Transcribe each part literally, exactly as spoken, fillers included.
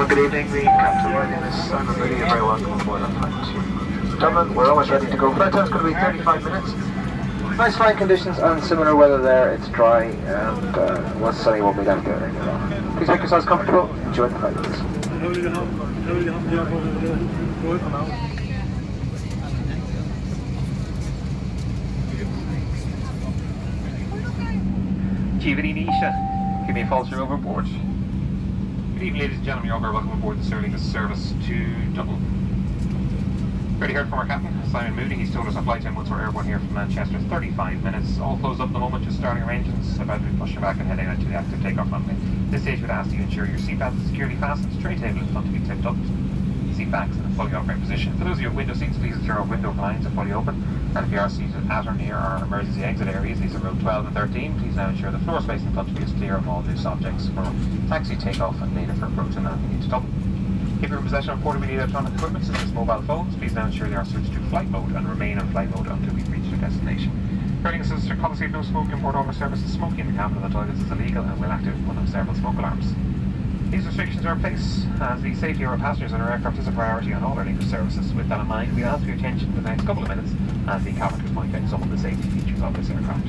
good evening, the captain. My name is Simon Moody. You're very welcome aboard on flight to Dublin. We're almost ready to go. Flight time's going to be thirty-five minutes. Nice flying conditions and similar weather there. It's dry and uh, once sunny won't be left there any longer. Please make yourselves comfortable. Enjoy the flight with us. Nisha, give me a false you're overboard. Good evening, ladies and gentlemen. You're very welcome aboard the Aer Lingus service to Dublin. Already heard from our captain, Simon Moody. He's told us our flight time once we're airborne here from Manchester is thirty-five minutes. All closed up at the moment, just starting our engines, about to be pushing back and heading out to the active takeoff runway. At this stage, we'd ask you to ensure your seatbelt is securely fastened, tray table in front to be clipped up, seat backs in a fully upright position. For those of you with window seats, please ensure our window blinds are fully open. And if you are seated at or near our emergency exit areas, these are row twelve and thirteen, please now ensure the floor space in front of you is clear of all loose objects for taxi takeoff and later for approach and landing into Dublin. If you're in possession of portable electronic equipment such as mobile phones, please now ensure they are switched to flight mode and remain on flight mode until we reach your destination. Aer Lingus has a strict policy of no smoking on board all our services. Smoking in the cabin and the toilets is illegal and will activate one of several smoke alarms. These restrictions are in place as the safety of our passengers and our aircraft is a priority on all Aer Lingus services. With that in mind, we ask for your attention for the next couple of minutes as the captain will point out some of the safety features of this aircraft.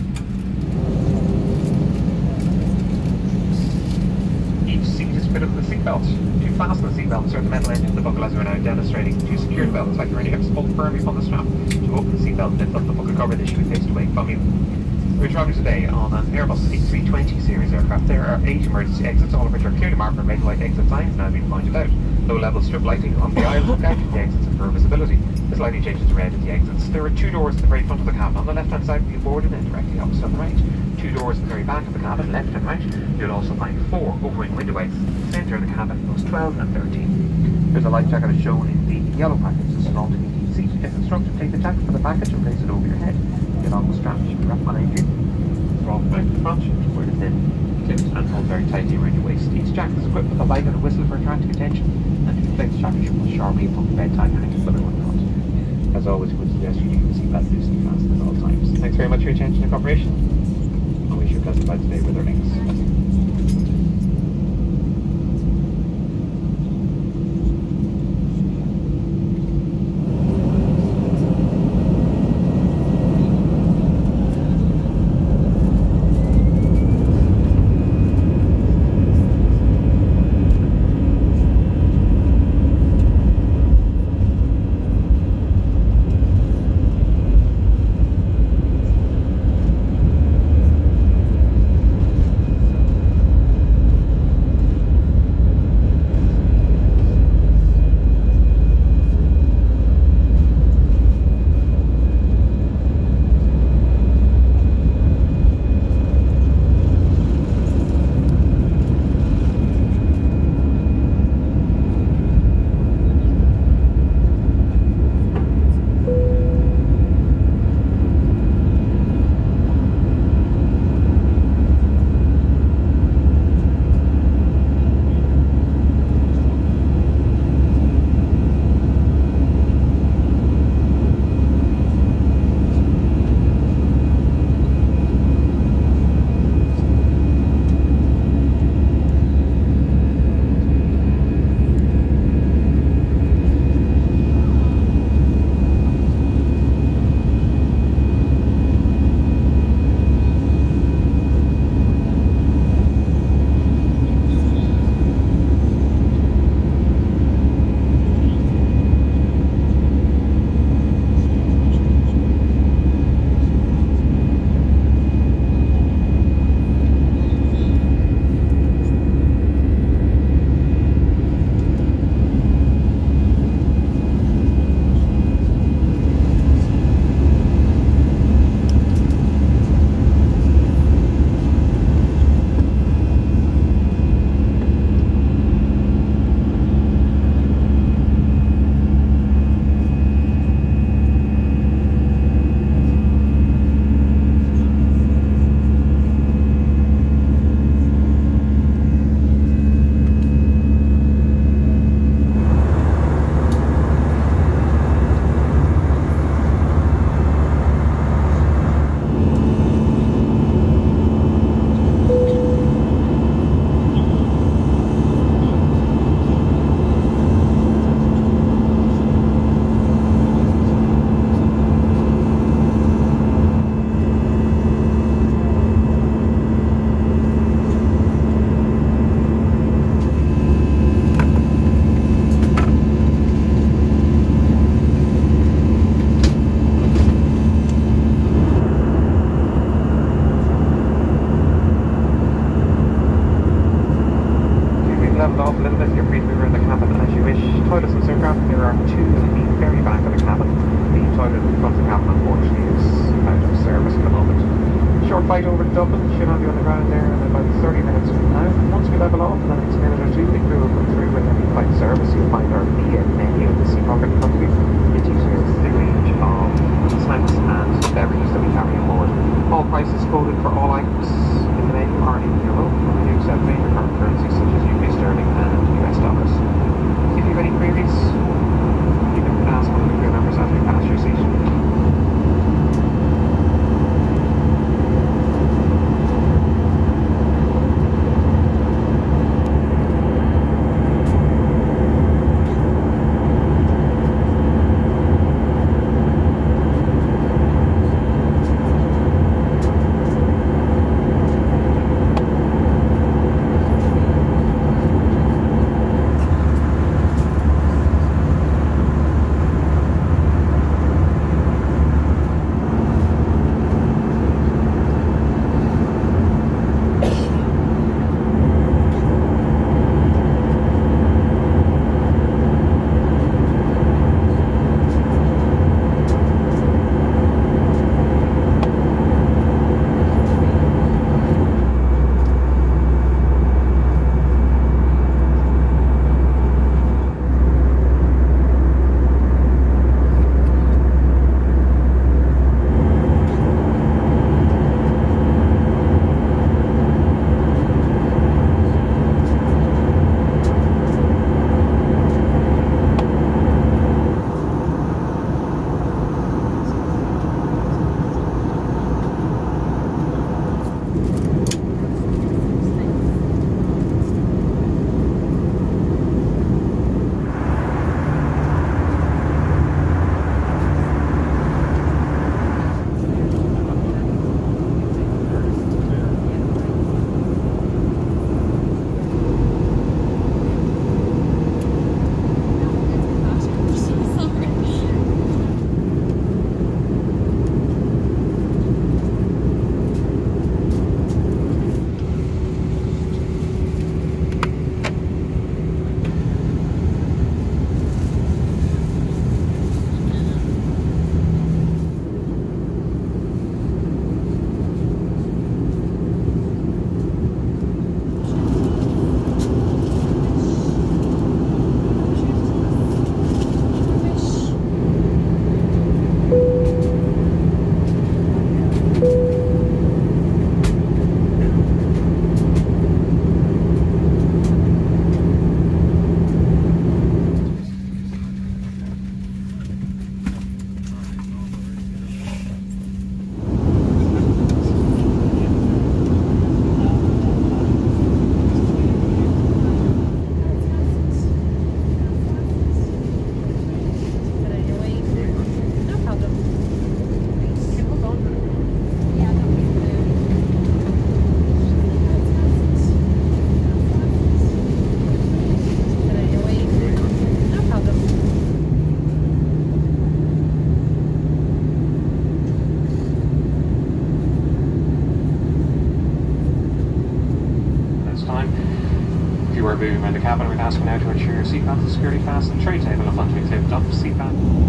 Each seat is fitted with a seatbelt. To fasten the seatbelt, insert the metal end into the buckle as we are now demonstrating. To secure the belt, it's like you're in hips pulled firmly from the strap. To open the seatbelt, lift up the buckle cover that should be faced away from you. We're travelling today on an Airbus A three twenty series aircraft. There are eight emergency exits, all of which are clearly marked with red and white exit signs now being pointed out. Low-level strip lighting on the aisles look out at the exits and for visibility. This lighting changes to red at the exits. There are two doors at the very front of the cabin. On the left-hand side will be boarded and directly opposite on the right. Two doors at the very back of the cabin, left and right. You'll also find four overwing window exits in the centre of the cabin, rows twelve and thirteen. There's a life jacket as shown in the yellow package. This is an all-to-heated seat. If instructed, take the jacket from the package and place it over your head. The along strap should be wrapped behind you. From back to front, where it is then clipped and pulled very tightly around your waist. Each jacket is equipped with a light and a whistle for attracting attention, and to inflate the jacket, you should pull sharply upon the bedtime hanging below in front. As always, we would suggest you keep the seatbelt loosely fastened at all times. Thanks very much for your attention and cooperation. I wish you a pleasant flight today with Aer Lingus. Dublin should not be on the ground there in about thirty minutes from now. Once we level off in the next minute or two, the crew will come through with any flight service. You'll find our V N menu in the seat pocket in front of you. It details the range of snacks and beverages that we carry on board. All prices quoted for all items in the menu are in euro. We do accept major foreign currencies such as U K sterling and U S dollars. If you have any queries, you can ask one of the crew members as we pass your seat. Moving around the cabin, we're asking now to ensure your seatbelt is securely fastened, tray table and front wing taped up, seatbelt.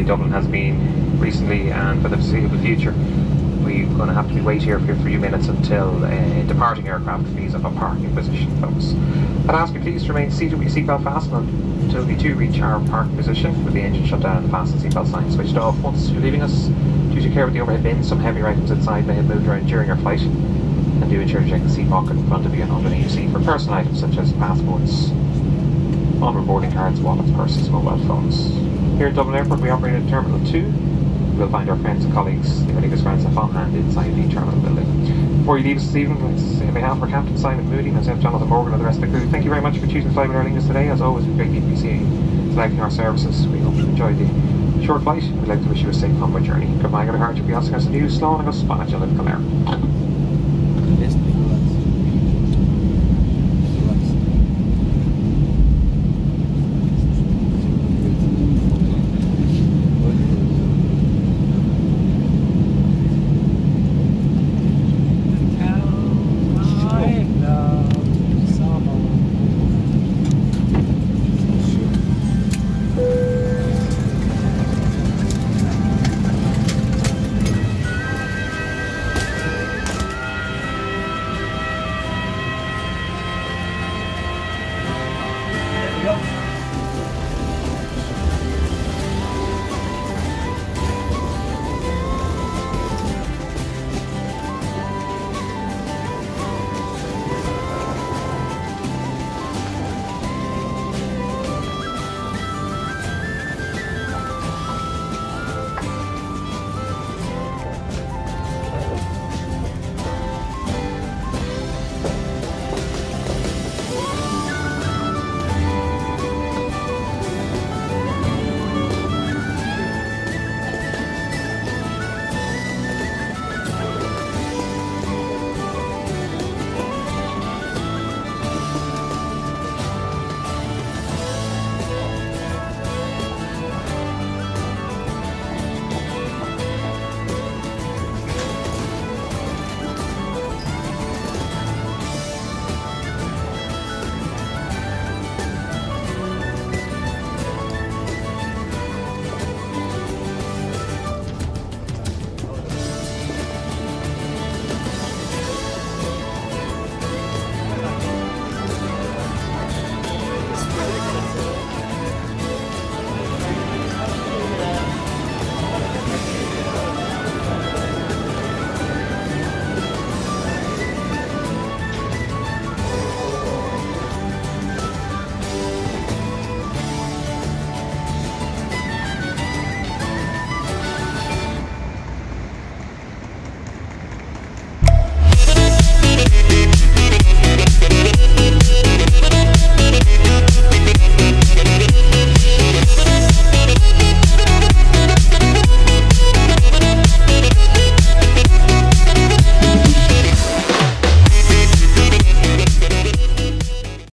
Dublin has been recently and for the foreseeable future. We're going to have to wait here for a few minutes until uh, departing aircraft frees up a parking position, folks. I'd ask you please to remain seated with your seatbelt fastened until we do reach our parking position with the engine shut down and the fasten seatbelt sign switched off. Once you're leaving us, do take care with the overhead bins. Some heavier items inside may have moved around during your flight. And do ensure to check the seat pocket in front of you and underneath your seat for personal items such as passports, onboard boarding cards, wallets, purses, mobile phones. Here at Dublin Airport we operate at Terminal two. We'll find our friends and colleagues, the Aer Lingus ground staff on hand inside the terminal building. Before you leave us this evening, let's, on behalf of our Captain Simon Moody, myself, Jonathan Morgan and the rest of the crew, thank you very much for choosing to fly with Aer Lingus today. As always, we greatly appreciate you selecting our services. We hope you enjoyed the short flight. We'd like to wish you a safe onward journey. Goodbye, good heart, you'll be asking us to do, slowing us, Spanish, and Claire.